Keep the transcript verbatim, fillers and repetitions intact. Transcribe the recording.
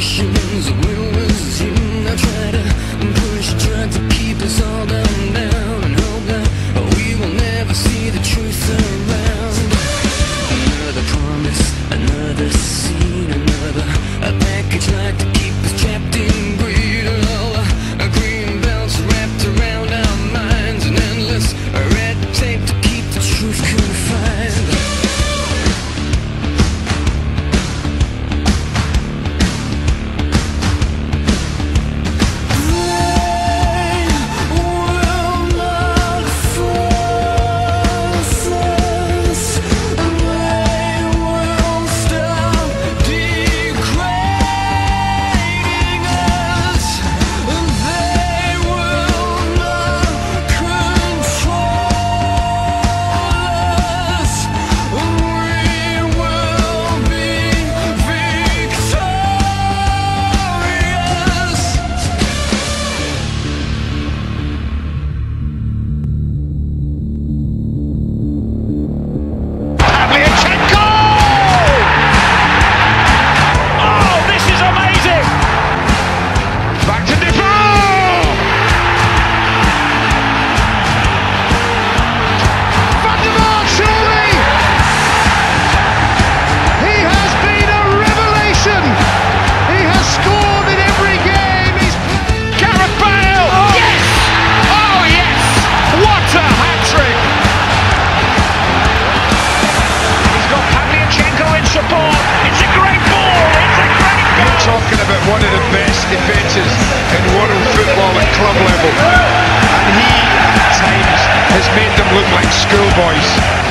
expectations. When it was you, I tried to push, tried to keep us all down, down, and hope that we will never see the truth around. Another promise, another scene, another a package like to keep us trapped in greed. Oh, a green belts wrapped around our minds, an endless red tape to keep the truth confined. Talking about one of the best defences in world football at club level, and he at times has made them look like schoolboys.